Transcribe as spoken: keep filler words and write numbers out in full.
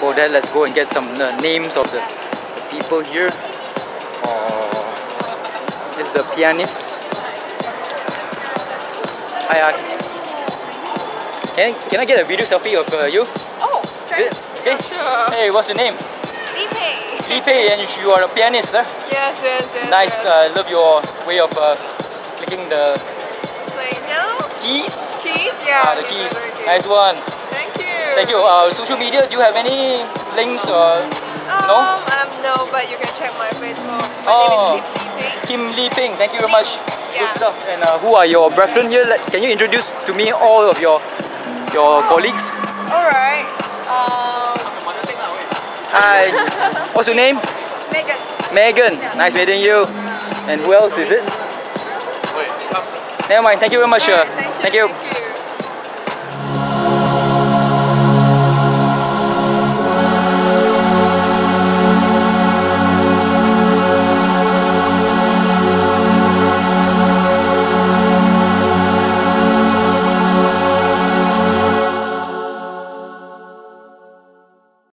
before that, let's go and get some uh, names of the people here. Oh, this is the pianist. Hi, uh, can, can I get a video selfie of uh, you? Oh, okay. Okay. Sure. Hey, what's your name? Li Pei. Li Pei, and you are a pianist, huh? Yes, yes, yes. Nice. Yes. I uh, love your way of uh, clicking the Wait, no? keys. Keys? Yeah. Ah, the keys. Nice one. Thank you. Thank you. Uh, social media, do you have any links or um, no? Um, no, but you can check my Facebook. My Oh. name is Kim Li Pei. Kim Li Ping. Thank you very Li. much. Yeah. Good stuff. And uh, who are your brethren here? Let, can you introduce to me all of your your Oh. colleagues? Alright. Um, Hi. What's your name? Megan. Megan. Yeah. Nice meeting you. And who else is it? Never mind. Thank you very much. Alright, Uh, thank you. thank you.